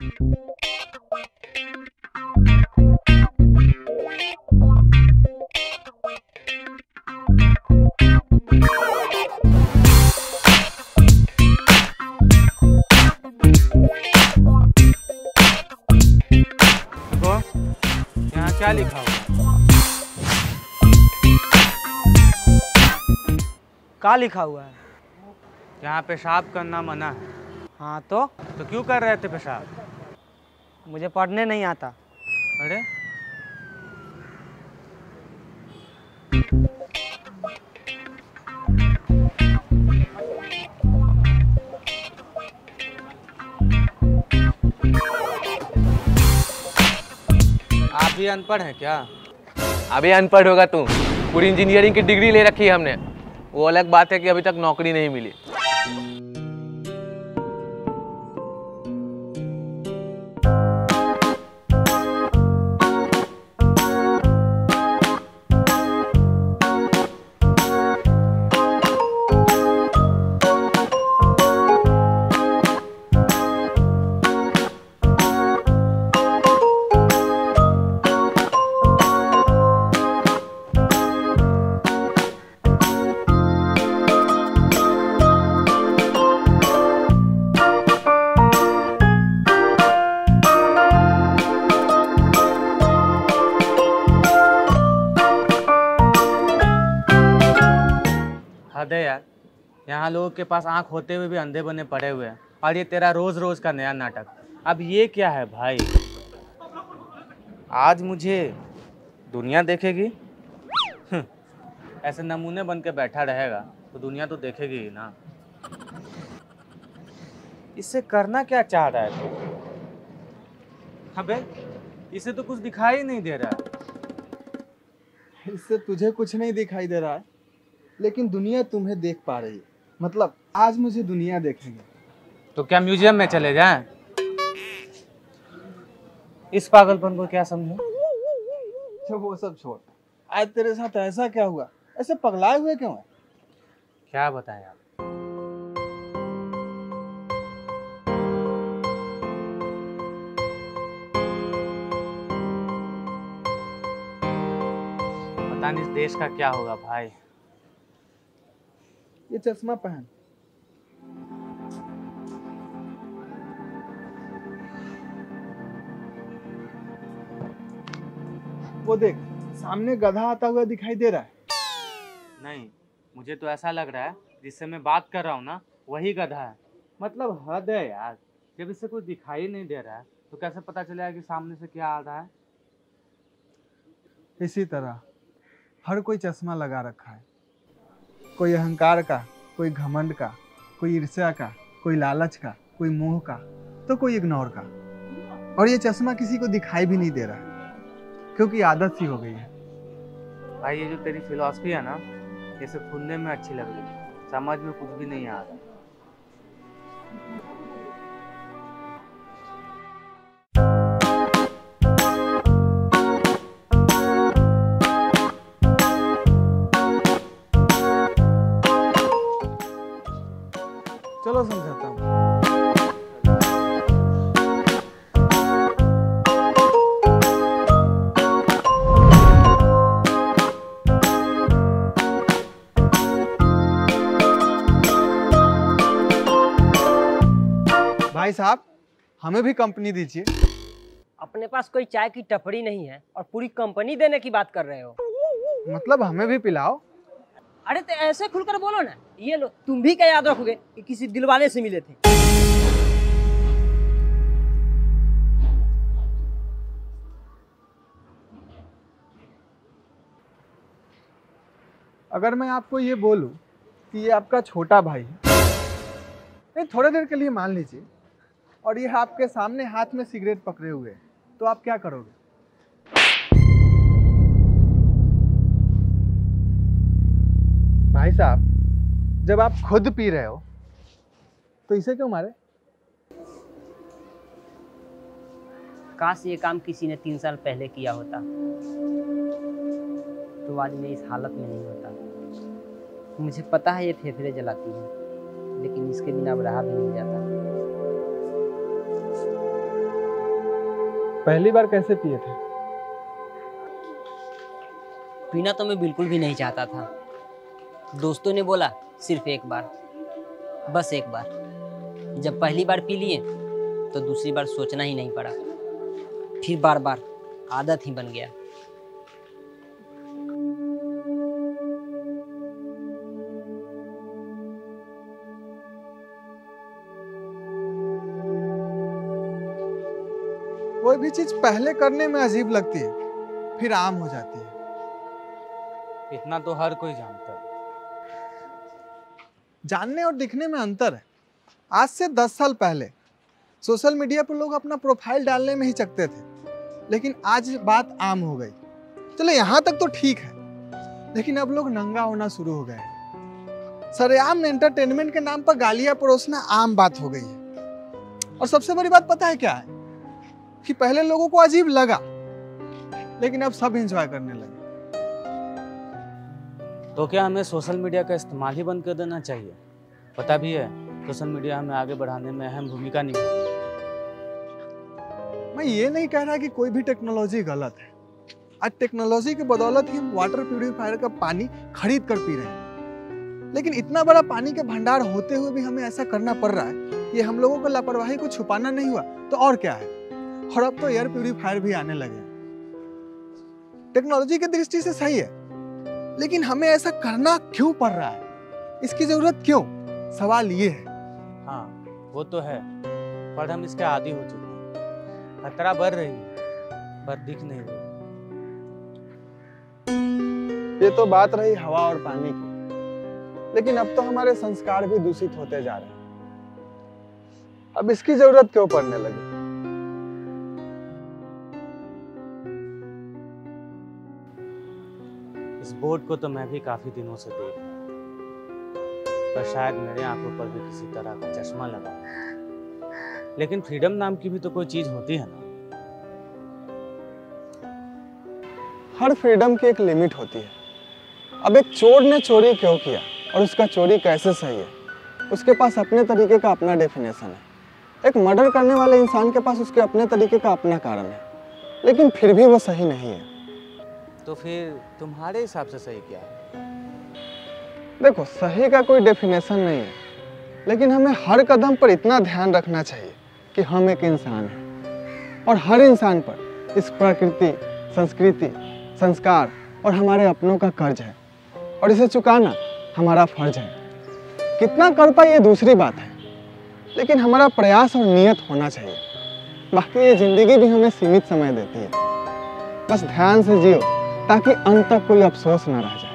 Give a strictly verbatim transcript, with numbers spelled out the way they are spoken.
यहाँ क्या लिखा हुआ? क्या लिखा हुआ है? यहाँ पेशाब करना मना है। हाँ तो तो क्यों कर रहे थे पेशाब? मुझे पढ़ने नहीं आता। अरे आप भी अनपढ़ हैं क्या? अभी अनपढ़ होगा तू, पूरी इंजीनियरिंग की डिग्री ले रखी है हमने। वो अलग बात है कि अभी तक नौकरी नहीं मिली। हद है यार, यहाँ लोगों के पास आंख होते हुए भी अंधे बने पड़े हुए हैं, और ये तेरा रोज रोज का नया नाटक। अब ये क्या है भाई? आज मुझे दुनिया देखेगी? हम्म, ऐसे नमूने बन के बैठा रहेगा तो दुनिया तो देखेगी ही ना। इससे करना क्या चाह रहा है तू? अबे इसे तो कुछ दिखाई ही नहीं दे रहा है। इससे तुझे कुछ नहीं दिखाई दे रहा है, लेकिन दुनिया तुम्हें देख पा रही है। मतलब आज मुझे दुनिया देखेंगे। तो क्या म्यूजियम में चले जाएं? इस पागलपन को क्या समझो? अच्छा वो सब छोड़, आज तेरे साथ ऐसा क्या हुआ? ऐसे पगलाए हुए क्यों है? क्या बताएं आप? पता नहीं इस देश का क्या होगा भाई। ये चश्मा पहन। वो देख, सामने गधा आता हुआ दिखाई दे रहा है। नहीं, मुझे तो ऐसा लग रहा है जिससे मैं बात कर रहा हूँ ना वही गधा है। मतलब हद है यार, जब इससे कुछ दिखाई नहीं दे रहा है तो कैसे पता चलेगा कि सामने से क्या आ रहा है? इसी तरह हर कोई चश्मा लगा रखा है, कोई अहंकार का, कोई घमंड का, कोई ईर्ष्या का, कोई लालच का, कोई मोह का, तो कोई इग्नोर का। और ये चश्मा किसी को दिखाई भी नहीं दे रहा है, क्योंकि आदत सी हो गई है। भाई ये जो तेरी फिलॉसफी है ना, ये सब सुनने में अच्छी लग रही है, समझ में कुछ भी नहीं आ रहा। चलो समझाता हूँ। भाई साहब, हमें भी कंपनी दीजिए। अपने पास कोई चाय की टपरी नहीं है और पूरी कंपनी देने की बात कर रहे हो? मतलब हमें भी पिलाओ। अरे तो ऐसे खुलकर बोलो ना। ये लो, तुम भी क्या याद रखोगे कि किसी दिलवाले से मिले थे? अगर मैं आपको ये बोलूं कि ये आपका छोटा भाई है, नहीं थोड़ी देर के लिए मान लीजिए, और ये आपके सामने हाथ में सिगरेट पकड़े हुए हैं, तो आप क्या करोगे? भाई साहब, जब आप खुद पी रहे हो तो इसे क्यों मारे? काश ये काम किसी ने तीन साल पहले किया होता तो आज मैं इस हालत में नहीं होता। मुझे पता है ये फेफड़े जलाती है, लेकिन इसके बिना अब रहा भी नहीं जाता। पहली बार कैसे पिए थे? पीना तो मैं बिल्कुल भी नहीं चाहता था। दोस्तों ने बोला सिर्फ एक बार, बस एक बार। जब पहली बार पी लिए तो दूसरी बार सोचना ही नहीं पड़ा, फिर बार बार आदत ही बन गया। कोई भी चीज पहले करने में अजीब लगती है, फिर आम हो जाती है। इतना तो हर कोई जानता है। जानने और दिखने में अंतर है। आज से दस साल पहले सोशल मीडिया पर लोग अपना प्रोफाइल डालने में ही चकते थे, लेकिन आज बात आम हो गई। चलो यहाँ तक तो ठीक है, लेकिन अब लोग नंगा होना शुरू हो गए। सरेआम एंटरटेनमेंट के नाम पर गालियां परोसना आम बात हो गई है। और सबसे बड़ी बात पता है क्या है? कि पहले लोगों को अजीब लगा, लेकिन अब सब एंजॉय करने लगे। तो क्या हमें सोशल मीडिया का इस्तेमाल ही बंद कर देना चाहिए? पता भी है सोशल मीडिया हमें आगे बढ़ाने में अहम भूमिका निभाती है। मैं ये नहीं कह रहा कि कोई भी टेक्नोलॉजी गलत है। आज टेक्नोलॉजी की बदौलत ही हम वाटर प्यूरिफायर का पानी खरीद कर पी रहे हैं, लेकिन इतना बड़ा पानी के भंडार होते हुए भी हमें ऐसा करना पड़ रहा है। ये हम लोगों को लापरवाही को छुपाना नहीं हुआ तो और क्या है। और अब तो एयर प्यूरिफायर भी आने लगे। टेक्नोलॉजी की दृष्टि से सही है, लेकिन हमें ऐसा करना क्यों पड़ रहा है? इसकी जरूरत क्यों? सवाल ये है। हाँ वो तो है, पर हम इसके आदी हो चुके हैं। खतरा बढ़ रही है पर दिख नहीं रही। ये तो बात रही हवा और पानी की, लेकिन अब तो हमारे संस्कार भी दूषित होते जा रहे हैं। अब इसकी जरूरत क्यों पड़ने लगी? इस बोर्ड को तो मैं भी काफी दिनों से देख रहा हूं, पर शायद मेरे आंखों पर भी किसी तरह का चश्मा लगा है। लेकिन फ्रीडम नाम की भी तो कोई चीज होती है ना। हर फ्रीडम की एक लिमिट होती है। अब एक चोर ने चोरी क्यों किया और उसका चोरी कैसे सही है, उसके पास अपने तरीके का अपना डेफिनेशन है। एक मर्डर करने वाले इंसान के पास उसके अपने तरीके का अपना कारण है, लेकिन फिर भी वो सही नहीं है। तो फिर तुम्हारे हिसाब से सही क्या है? देखो, सही का कोई डेफिनेशन नहीं है, लेकिन हमें हर कदम पर इतना ध्यान रखना चाहिए कि हम एक इंसान हैं और हर इंसान पर इस प्रकृति, संस्कृति, संस्कार और हमारे अपनों का कर्ज है और इसे चुकाना हमारा फर्ज है। कितना कर पाए ये दूसरी बात है, लेकिन हमारा प्रयास और नियत होना चाहिए। बाकी ये जिंदगी भी हमें सीमित समय देती है। बस ध्यान से जियो ताकि अंत तक कोई अफसोस न रह जाए।